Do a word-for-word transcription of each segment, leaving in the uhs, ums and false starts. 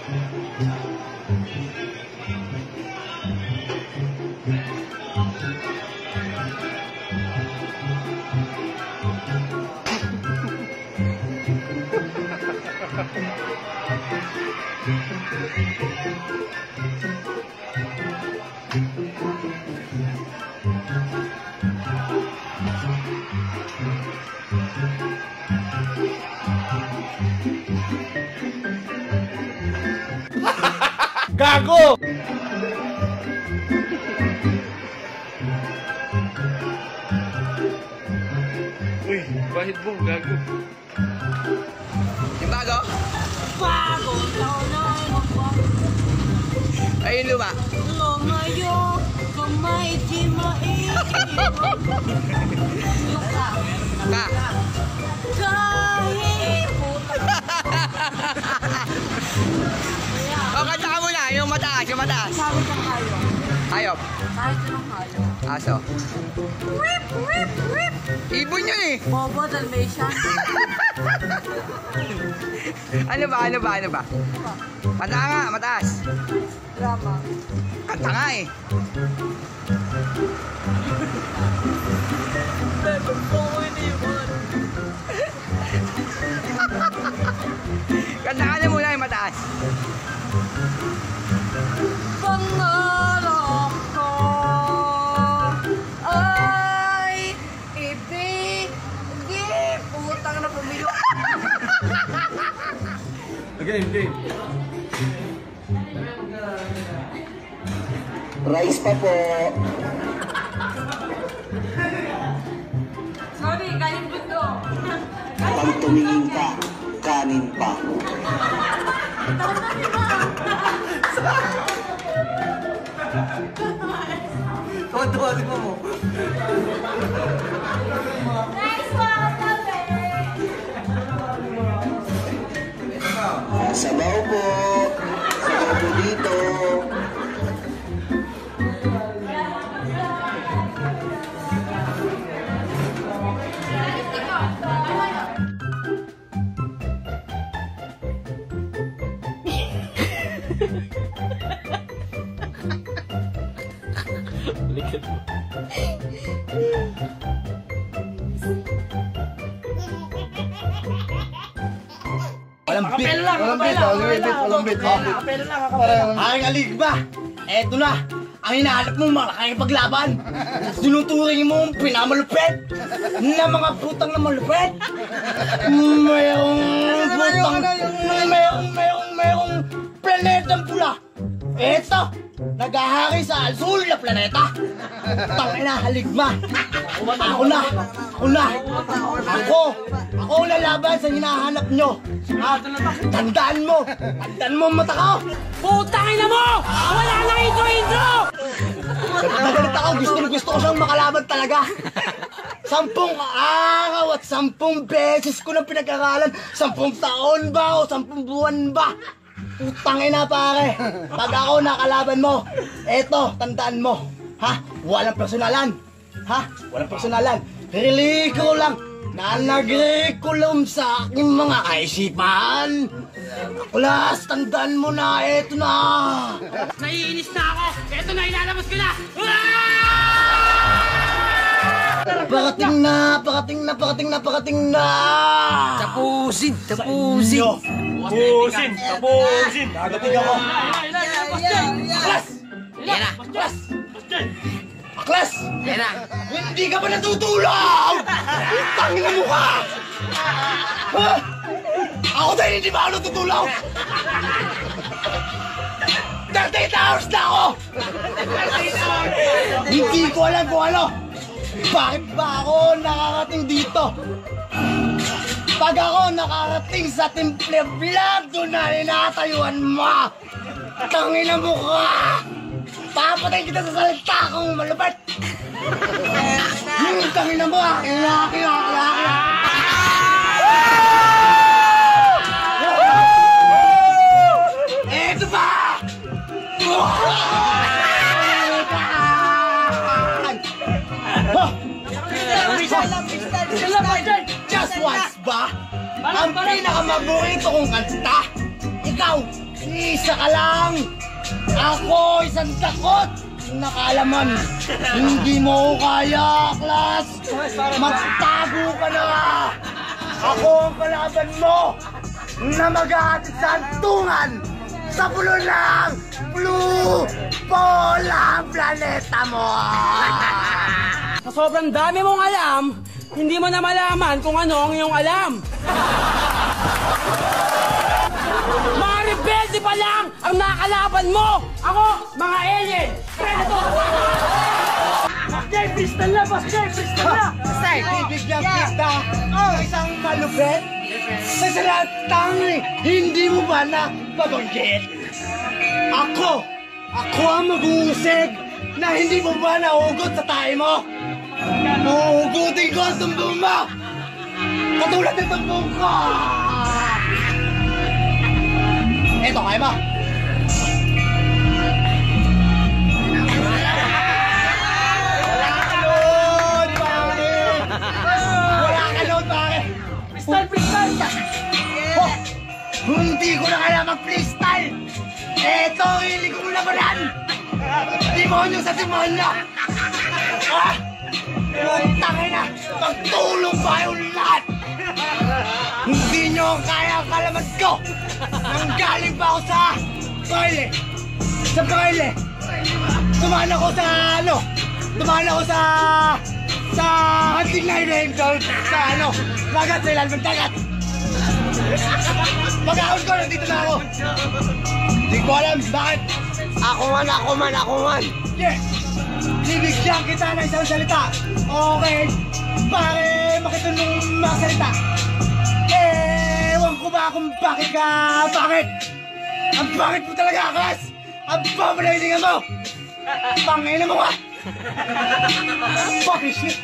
Gago! Uy, bahid mo, gago. Yung bago? Bago, taonay magbago. Ayun luma. Lumayo, kamay di maiiwan. Yung ka. Ka. Kahit puta. O, kanta ka muna. Yung mataas, yung mataas. Sabi kang hayop. Hayop. Kahit anong hayop. Aso. Whip, whip, whip. Ibon yun eh. Bobo, Dalmatian. Ano ba, ano ba, ano ba? Kanta nga, mataas. Drama. Kanta nga eh. Kanta ka na muna yung mataas. Pangarap ko ay ibigay. Putang na pumilo. Game, game. Rice pa po. Sorry, galing buto. Pag tumingin ka, kanin pa. Tuwa-tuwa si Momo. Nice one, Sabaw po. Sabaw po dito. Likat mo. Walang bit, walang bit, walang bit, walang bit, Kapela lang, kapela lang. Aking aligba, eto na, ang hinahanap mo malaking paglaban. Sinuturing mo ang pinamalupit na mga putang na malupit. Mayroong putang, mayroong, mayroong, mayroong planetang pula. Eto, naghahari sa Alsul na planeta. Tangina, haligma. Ako na, ako na. Ako, ako ang lalaban sa hinahanap nyo. Ha? Tandaan mo, tandaan mo ang mata ko. Putang ina mo! Wala na intro-intro! Nagalit ako, gusto gusto ko siyang makalaban talaga. Sampung araw at sampung beses ko nang pinag-aralan. Sampung taon ba o sampung buwan ba? Putang ina pare. Pag ako nakalaban mo, eto, tandaan mo. Ha? Walang personalan. Ha? Walang personalan. Peligro lang na nagrekulum sa aking mga kaisipan. Kulas, tandaan mo na, eto na. Naiinis na ako! Eto na, ilalabas ko na! Parating na, parating na, parating na, parating na. Tapusin, tapusin. Tapusin, tapusin. Dadating ako. Aklas! Yan na. Aklas! Aklas! Yan na. Hindi ka ba natutulog? Tangin na mukha! Ha? Ako dahil hindi ba ako natutulog? thirty hours na ako! Hindi ko alam kung ano. Bakit ba ako nakarating dito? Pag ako nakarating sa Temple Vlog, doon na ninatayuan mo! Tangin na mukha! Papatayin kita sa salita kung malupit! Hmm, tangin na mo! Akin na, akin na, akin na, akin na! Eto ba? Just once ba? Ang pinakamaborito kong kanta, ikaw, Isa ka lang! Ako, isang takot! Nakalaman, hindi mo ko kaya, Aklas! Magtago ka na! Ako ang kalaban mo na mag-aatid sa hantungan sa pulo ng blue polar planeta mo! Sa sobrang dami mong alam, hindi mo na malaman kung ano ang iyong alam. Mga rebelde pa lang ang nakalaban mo! Ako, mga alien! Predator! Master, pistol na! Master, pistol na! Master, bibigyan kita ng isang malupit sa salatang hindi mo ba na mabanggit? Ako! Ako ang mag-uusig na hindi mo ba nahugot sa tayo mo? Uhugutin ko ang tumbong mo! Katulad ng tumbong ko! Eto, kaya ba? Wala ka load, pare! Wala ka load, pare! Pistol, pistol! Oh, hindi ko na kaya mag-freestyle! Eto, hilig ko na banan! Demonyo sa demonyo! Ah! Putangin na! Magtulong ba yung lahat? Hindi nyo kaya ang kalaman ko! Nanggaling pa ako sa baile! Sa baile! Tumaan ako sa ano? Tumaan ako sa... sa hunting na hinahin ko sa ano? Lagat sa ilan ng dagat! Pag-ahon ko, nandito na ako! Hindi ko alam bakit! Ako man, ako man, ako man! Yeah! Bibigyan kita ng isang salita! Okay? Pare, makitulong mga salita! Ewan ko ba kung bakit ka... Bakit? Ang bakit mo talaga, Aklas! Ang pamanahilingan mo! Pangina mo ka! Fucking shit!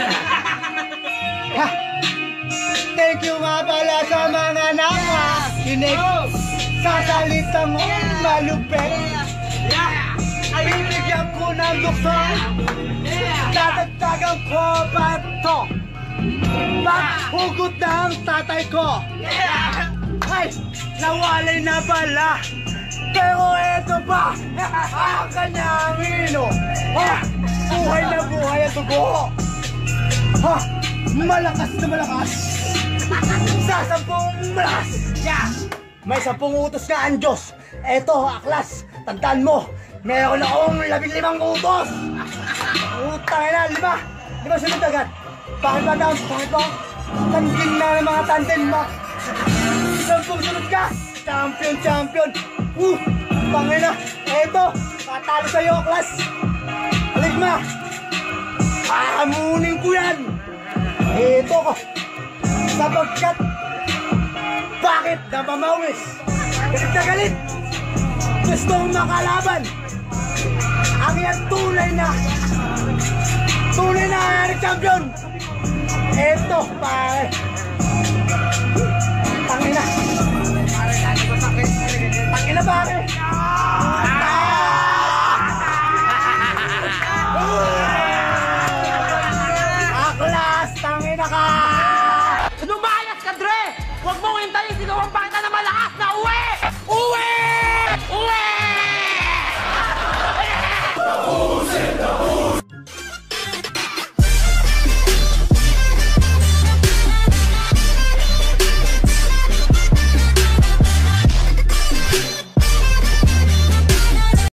Ha? Thank you nga pala sa mga nakikinig sa salitang malupit. Bibigyan ko ng lukso. Tatagtagan ko pa ito. Paghugot ng tatay ko. Ay, nawalay na pala. Pero eto pa ang kanyang ino. Ha? Buhay na buhay ang dugo. Ha? Malakas na malakas. Sa sampung malakas. May sampung utos ka ang Diyos. Eto, Aklas, tandaan mo. Meron akong labing limang utos. Utang na, lima. Lima sunod agad. Bakit ba daw? Bakit ba? Tanding na ng mga tandem mo. Sampung sunod ka. Champion, champion. Uh, pangina. Eto, patalo sa'yo, Aklas. Aligma. Hahamunin ko yan. Eto ko. Sapagkat bakit napamawis? Galit na galit. Gusto mong makalaban. Ang yan tunay na tunay na champion. Eto, pare.